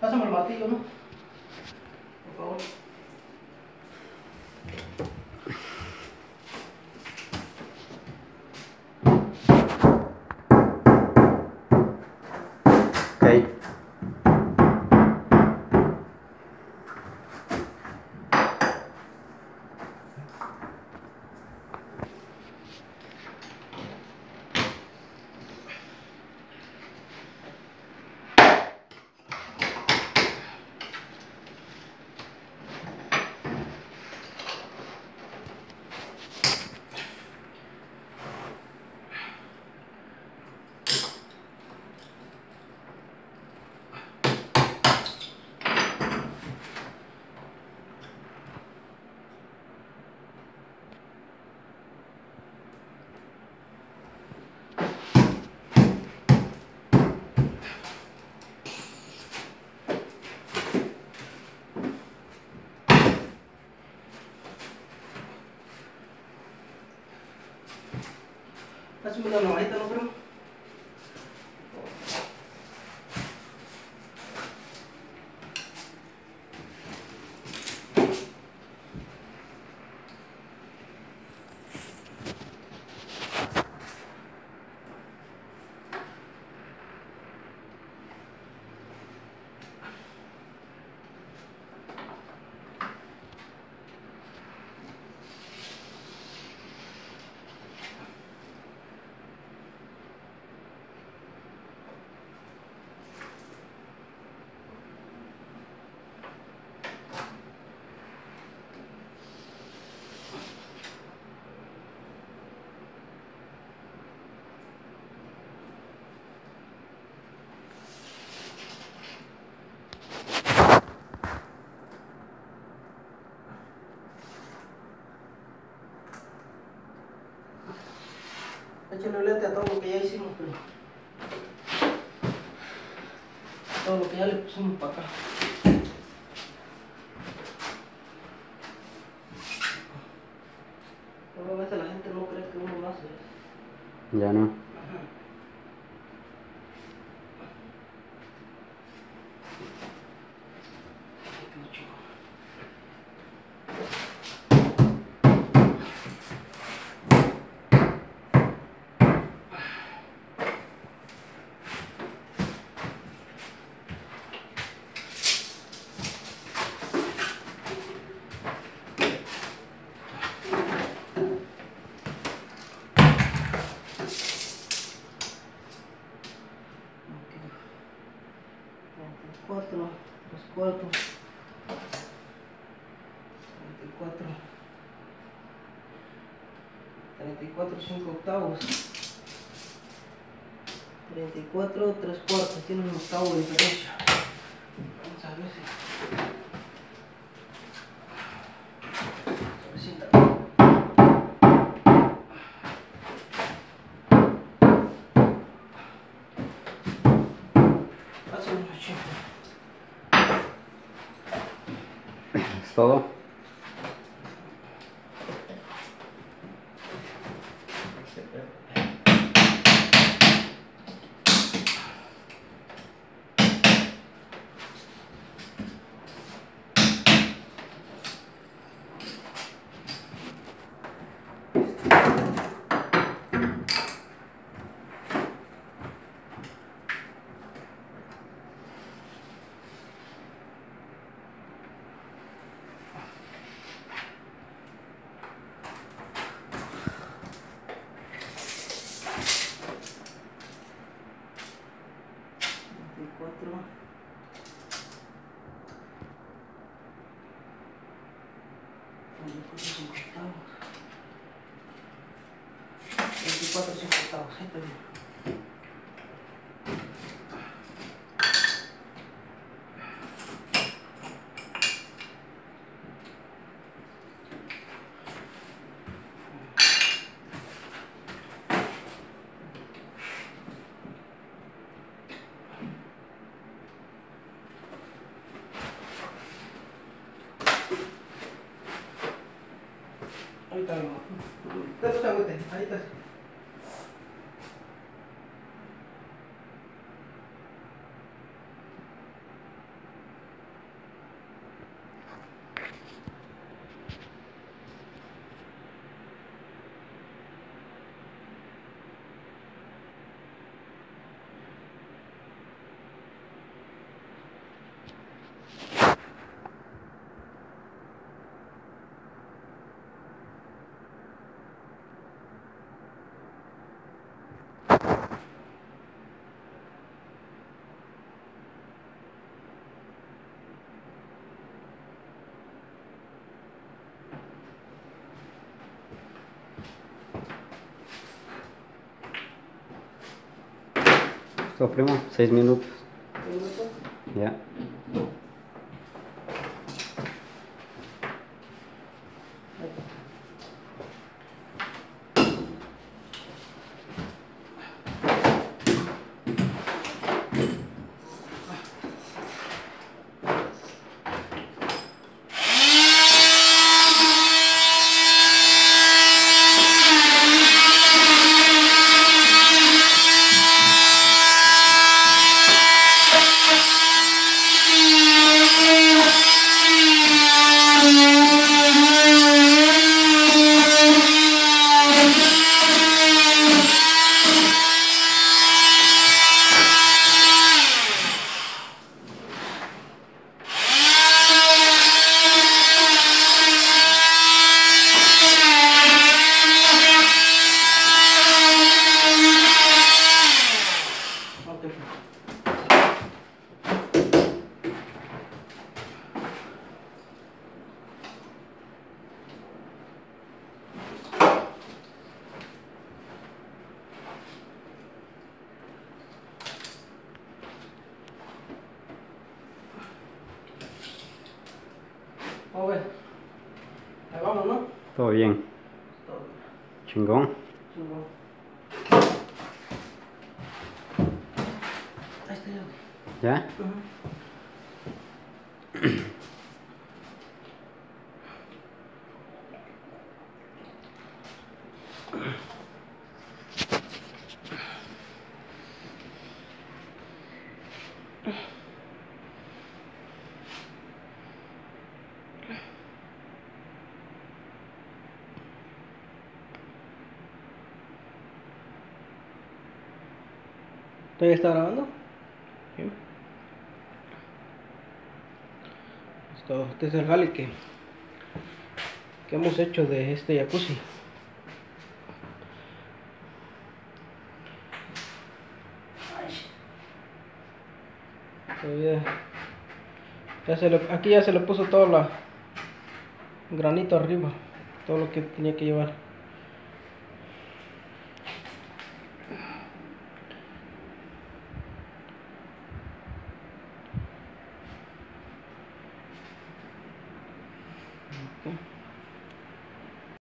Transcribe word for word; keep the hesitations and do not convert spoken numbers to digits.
Pásame el martillo, ¿no? Por favor. Ok. Pásame una navajita, ¿no, creo? Échale lente a todo lo que ya hicimos, pero todo lo que ya le pusimos para acá. Pero a veces la gente no cree que uno lo hace. Ya no. Ajá. cuatro, dos cuartos, treinta y cuatro, treinta y cuatro, cinco octavos, treinta y cuatro, tres cuartos, tiene un octavo de diferencia. Vamos a ver si... ¿Es todo? veinticuatro, cinco octavos, ahí está bien. Ahí está, no. Está, ahí está. Listo, primo, seis minutos. ¿Un minuto? Ya. Vamos a ver. Ahí vamos, ¿no? Todo bien. Todo. Chingón. Chingón. Ahí está ya. ¿Ya? Ujú. ¿Todavía está grabando? Sí. Esto, este es el jale que, que hemos hecho de este jacuzzi. Todavía, ya se le, aquí ya se le puso todo la granito arriba, todo lo que tenía que llevar.